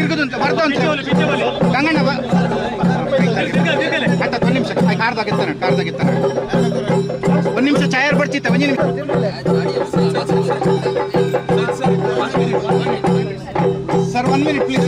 ತಿರುಗುದು ಗಂಗಣ್ಣ ಅಂತ ಒಂದು ನಿಮಿಷ ಕಾರ್ದಾಗಿತ್ತಾನೆ ಒಂದು ನಿಮಿಷ ಚಾಯರ್ ಬರ್ತಿತ್ತ ಒಂದು ನಿಮಿಷ ಸರ್ 1 minute ಪ್ಲೀಸ್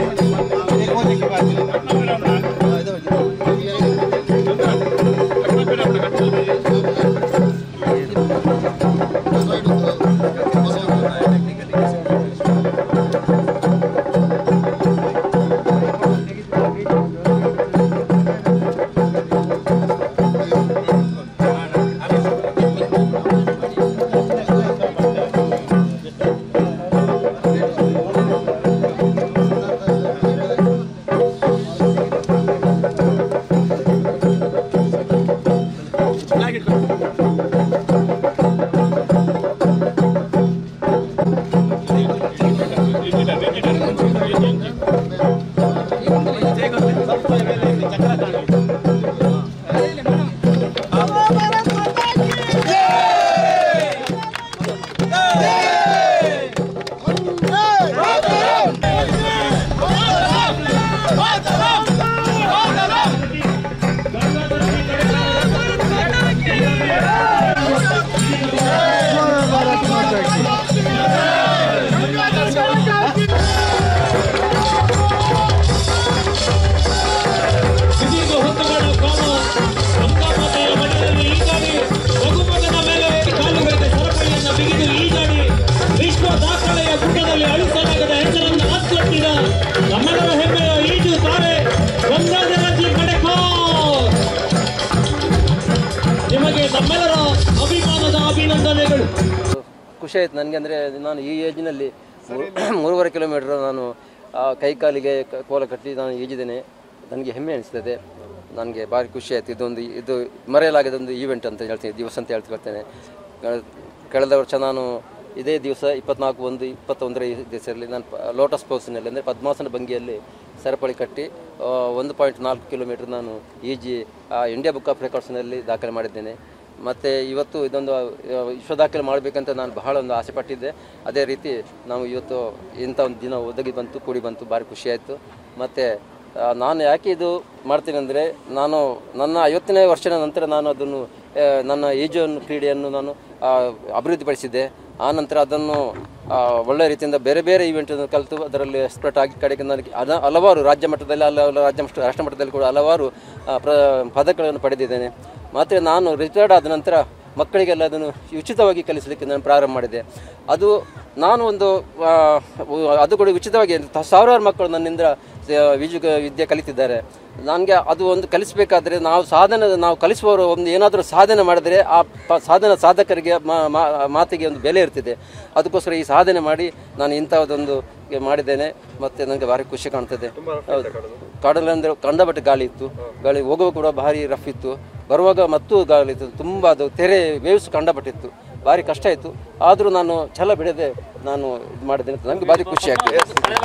ಖುಷಿ ಆಯ್ತು ನನಗೆ. ಅಂದರೆ ನಾನು ಈ ಏಜ್ನಲ್ಲಿ 3.5 ಕಿಲೋಮೀಟರ್ ನಾನು ಕೈಕಾಲಿಗೆ ಕೋಲ ಕಟ್ಟಿ ನಾನು ಈಜಿದ್ದೇನೆ. ನನಗೆ ಹೆಮ್ಮೆ ಅನಿಸ್ತದೆ, ನನಗೆ ಭಾರಿ ಖುಷಿ ಆಯಿತು. ಇದು ಮರೆಯಲಾಗದ ಒಂದು ಈವೆಂಟ್ ಅಂತ ಹೇಳ್ತೀನಿ, ದಿವಸ ಅಂತ ಹೇಳ್ತಿರ್ತೇನೆ. ಕಳೆದ ವರ್ಷ ನಾನು ಇದೇ ದಿವಸ 24/1/21 ದಿವಸದಲ್ಲಿ ನಾನು ಲೋಟಸ್ ಪೋಸ್ನಲ್ಲಿ ಅಂದರೆ ಪದ್ಮಾಸನ ಭಂಗಿಯಲ್ಲಿ ಸರಪಳಿ ಕಟ್ಟಿ 1.4 ಕಿಲೋಮೀಟರ್ ನಾನು ಈಜಿ ಇಂಡಿಯಾ ಬುಕ್ ಆಫ್ ರೆಕಾರ್ಡ್ಸ್ನಲ್ಲಿ ದಾಖಲೆ ಮಾಡಿದ್ದೇನೆ. ಮತ್ತು ಇವತ್ತು ಇದೊಂದು ವಿಶ್ವ ದಾಖಲೆ ಮಾಡಬೇಕಂತ ನಾನು ಬಹಳ ಒಂದು ಆಸೆ ಪಟ್ಟಿದ್ದೆ. ಅದೇ ರೀತಿ ನಾವು ಇವತ್ತು ಇಂಥ ಒಂದು ದಿನ ಒದಗಿ ಬಂತು, ಕೂಡಿ ಬಂತು, ಭಾರಿ ಖುಷಿಯಾಯಿತು. ಮತ್ತು ನಾನು ಯಾಕೆ ಇದು ಮಾಡ್ತೀನಿ ಅಂದರೆ, ನಾನು ನನ್ನ 50ನೇ ವರ್ಷದ ನಂತರ ನಾನು ಅದನ್ನು ನನ್ನ ಈಜನ್ನು ಕ್ರೀಡೆಯನ್ನು ನಾನು ಅಭಿವೃದ್ಧಿಪಡಿಸಿದ್ದೆ. ಆನಂತರ ಅದನ್ನು ಒಳ್ಳೆಯ ರೀತಿಯಿಂದ ಬೇರೆ ಬೇರೆ ಈವೆಂಟನ್ನು ಕಲಿತು ಅದರಲ್ಲಿ ಎಕ್ಸ್ಪರ್ಟ್ ಆಗಿ ಕಡೆಗೆ ನನಗೆ ಹಲವಾರು ರಾಜ್ಯ ಮಟ್ಟದಲ್ಲಿ ರಾಷ್ಟ್ರ ಮಟ್ಟದಲ್ಲಿ ಕೂಡ ಹಲವಾರು ಪದಕಗಳನ್ನು ಪಡೆದಿದ್ದೇನೆ. ಮತ್ತು ನಾನು ರಿಟೈರ್ಡ್ ಆದ ನಂತರ ಮಕ್ಕಳಿಗೆಲ್ಲ ಅದನ್ನು ಉಚಿತವಾಗಿ ಕಲಿಸಲಿಕ್ಕೆ ನಾನು ಪ್ರಾರಂಭ ಮಾಡಿದೆ. ಅದು ನಾನು ಒಂದು ಅದು ಕೂಡ ಉಚಿತವಾಗಿ ಸಾವಿರಾರು ಮಕ್ಕಳು ನನ್ನಿಂದ ವಿದ್ಯೆ ಕಲಿತಿದ್ದಾರೆ. ನನಗೆ ಅದು ಒಂದು ಕಲಿಸಬೇಕಾದ್ರೆ ನಾವು ಕಲಿಸುವವರು ಒಂದು ಏನಾದರೂ ಸಾಧನೆ ಮಾಡಿದರೆ ಆ ಸಾಧಕರಿಗೆ ಮಾತಿಗೆ ಒಂದು ಬೆಲೆ ಇರ್ತಿದೆ. ಅದಕ್ಕೋಸ್ಕರ ಈ ಸಾಧನೆ ಮಾಡಿ ನಾನು ಇಂಥದ್ದೊಂದು ಮಾಡಿದ್ದೇನೆ. ಮತ್ತು ನನಗೆ ಭಾರಿ ಖುಷಿ ಕಾಣ್ತದೆ. ಹೌದು, ಕಡಲಂದರೆ ಕಂಡಪಟ್ಟೆ ಗಾಳಿ ಇತ್ತು, ಗಾಳಿ ಹೋಗುವ ಕೂಡ ಭಾರಿ ರಫ್ ಇತ್ತು, ಬರುವಾಗ ಮತ್ತು ಗಾಳಿ ಇತ್ತು, ತುಂಬ ಅದು ತೆರೆ ವೇವ್ಸ್ ಕಂಡಪಟ್ಟಿತ್ತು, ಭಾರಿ ಕಷ್ಟ ಆಯಿತು. ಆದರೂ ನಾನು ಛಲ ಬಿಡದೆ ನಾನು ಇದು ಮಾಡಿದ್ದೇನೆ. ನನಗೆ ಭಾರಿ ಖುಷಿ ಆಗ್ತದೆ.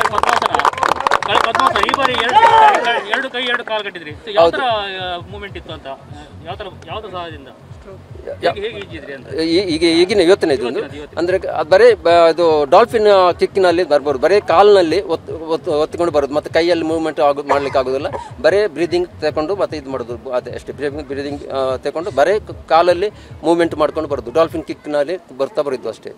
ಈ ಬಾರಿ ಎರಡು ಕೈ ಎರಡು ಕಾಲು ಕಟ್ಟಿದ್ರಿ, ಯಾವ ತರ ಮೂವ್ಮೆಂಟ್ ಇತ್ತು ಅಂತ, ಯಾವ ಸಹಾಯದಿಂದ ಈಗಿನ ಇವತ್ತಿನ ಇದೊಂದು ಅಂದರೆ ಬರೀ ಇದು ಡಾಲ್ಫಿನ್ ಕಿಕ್ಕಿನಲ್ಲಿ ಬರ್ಬೋದು, ಬರೀ ಕಾಲಿನಲ್ಲಿ ಒತ್ತಿಕೊಂಡು ಬರೋದು, ಮತ್ತು ಕೈಯಲ್ಲಿ ಮೂವ್ಮೆಂಟ್ ಮಾಡ್ಲಿಕ್ಕೆ ಆಗೋದಿಲ್ಲ. ಬರೀ ಬ್ರೀದಿಂಗ್ ತಗೊಂಡು ಮತ್ತು ಇದು ಮಾಡೋದು, ಅದೇ ಅಷ್ಟೇ. ಬ್ರೀದಿಂಗ್ ತಗೊಂಡು ಬರೀ ಕಾಲಲ್ಲಿ ಮೂವ್ಮೆಂಟ್ ಮಾಡ್ಕೊಂಡು ಬರೋದು. ಡಾಲ್ಫಿನ್ ಕಿಕ್ನಲ್ಲಿ ಬರ್ತಾ ಬರೋದು ಅಷ್ಟೇ.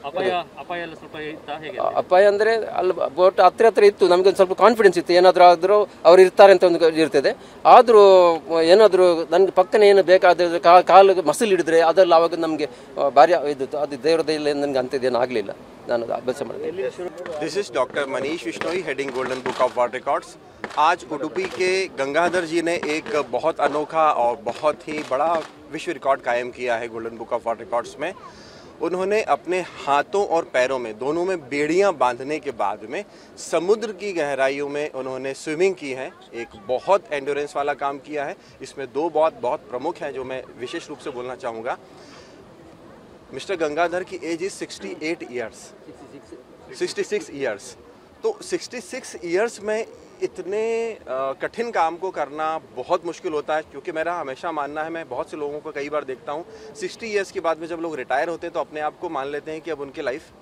ಅಪಾಯ ಅಂದರೆ ಅಲ್ಲಿ ಬೋಟ್ ಹತ್ರ ಇತ್ತು, ನಮಗೆ ಒಂದು ಸ್ವಲ್ಪ ಕಾನ್ಫಿಡೆನ್ಸ್ ಇತ್ತು, ಏನಾದರೂ ಆದರೂ ಅವ್ರು ಇರ್ತಾರೆ ಅಂತ ಒಂದು ಇರ್ತದೆ. ಆದರೂ ಏನಾದರೂ ನನಗೆ ಪಕ್ಕನೆ ಏನು ಬೇಕಾದ್ರೆ ಕಾಲು ಮಸಲ್ ಹಿಡಿದ್ರೆ ಅದೆಲ್ಲ ಆವಾಗ ನಮಗೆ ಭಾರಿ ಇದು ಅದು ದೇವರ ದಯೆಯಿಂದ ನನಗೆ ಅಂಥದ್ದೇನು ಆಗಲಿಲ್ಲ, ನಾನು ಅಭ್ಯಾಸ ಮಾಡಿದೆ. This is doctor Manish Bishnoi, heading golden book of world records. आज उडुपी के गंगाधर जी ने एक बहुत अनोखा और बहुत ही बड़ा विश्व रिकॉर्ड कायम किया है golden book of world records में। उन्होंने अपने हाथों और पैरों में दोनों में बेड़ियां बांधने के बाद में समुद्र की गहराइयों में उन्होंने स्विमिंग की है। एक बहुत एंड्योरेंस वाला काम किया है। इसमें दो बहुत प्रमुख हैं जो मैं विशेष रूप से बोलना चाहूँगा। मिस्टर गंगाधर की एज इज़ 68 ईयर्स, 66 ईयर्स। तो 66 ईयर्स में इतने कठिन काम को करना बहुत मुश्किल होता है, क्योंकि मेरा हमेशा मानना है, मैं बहुत से लोगों को कई बार देखता हूँ 60 ईयर्स के बाद में जब लोग रिटायर होते हैं तो अपने आप को मान लेते हैं कि अब उनकी लाइफ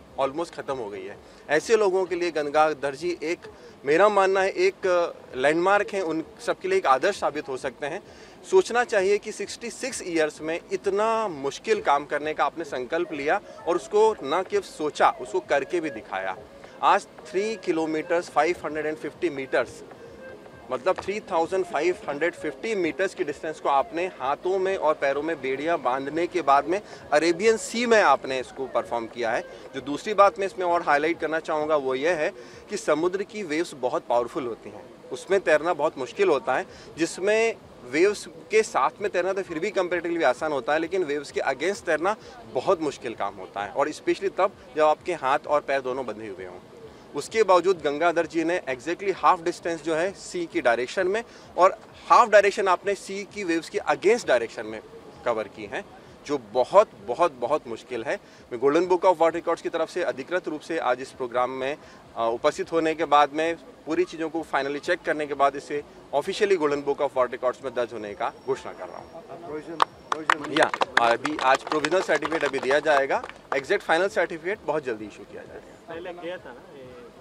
ऑलमोस्ट ख़त्म हो गई है। ऐसे लोगों के लिए गंगाधर जी एक, मेरा मानना है, एक लैंडमार्क हैं, उन सबके लिए एक आदर्श साबित हो सकते हैं। सोचना चाहिए कि 66 ईयर्स में इतना मुश्किल काम करने का आपने संकल्प लिया और उसको न केवल सोचा, उसको करके भी दिखाया। आज 3 किलोमीटर्स 550 मीटर्स, मतलब 3550 मीटर्स की डिस्टेंस को आपने हाथों में और पैरों में बेड़ियां बांधने के बाद में अरेबियन सी में आपने इसको परफॉर्म किया है। जो दूसरी बात मैं इसमें और हाईलाइट करना चाहूँगा वो ये है कि समुद्र की वेव्स बहुत पावरफुल होती हैं, उसमें तैरना बहुत मुश्किल होता है, जिसमें वेव्स के साथ में तैरना तो फिर भी कंपैरेटिवली आसान होता है, लेकिन वेव्स के अगेंस्ट तैरना बहुत मुश्किल काम होता है, और स्पेशली तब जब आपके हाथ और पैर दोनों बंधे हुए हों। उसके बावजूद गंगाधर जी ने एग्जैक्टली हाफ डिस्टेंस जो है सी की डायरेक्शन में, और हाफ डायरेक्शन आपने सी की वेव्स के अगेंस्ट डायरेक्शन में कवर की हैं, जो बहुत बहुत बहुत मुश्किल है। मैं golden book of world records की तरफ से अधिकृत रूप से आज इस प्रोग्राम में उपस्थित होने के बाद में पूरी चीज़ों को फाइनली चेक करने के बाद इसे officially golden book of world records में दर्ज होने का घोषणा कर रहा हूँ। या अभी आज प्रोविजनल सर्टिफिकेट अभी दिया जाएगा, एग्जैक्ट फाइनल सर्टिफिकेट बहुत जल्दी इशू किया जाएगा। पहले किया था ना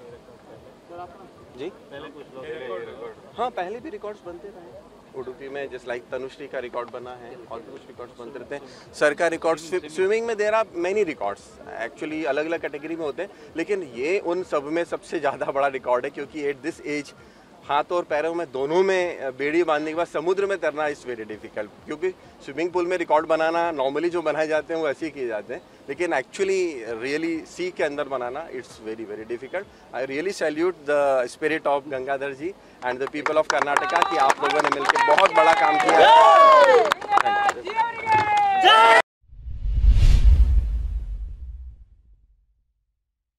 जी, पहले कुछ लोग, हाँ पहले भी रिकॉर्ड्स बनते रहे उडुपी में, जस्ट लाइक तनुश्री का रिकॉर्ड बना है और भी कुछ रिकॉर्ड्स बनते रहते हैं। सर का रिकॉर्ड, स्विमिंग में there are many records, actually अलग अलग कैटेगरी में होते हैं, लेकिन ये उन सब में सबसे ज़्यादा बड़ा रिकॉर्ड है, क्योंकि एट दिस एज हाथ और पैरों में दोनों में बेड़ी बांधने के बाद समुद्र में तैरना इज़ वेरी डिफिकल्ट। क्योंकि स्विमिंग पूल में रिकॉर्ड बनाना नॉर्मली जो बनाए जाते हैं वो ऐसे ही किए जाते हैं, लेकिन एक्चुअली रियली सी के अंदर बनाना it's very very difficult. I really salute the spirit of Gangadhar ji and the people of Karnataka कि आप लोगों ने मिलकर बहुत बड़ा काम किया।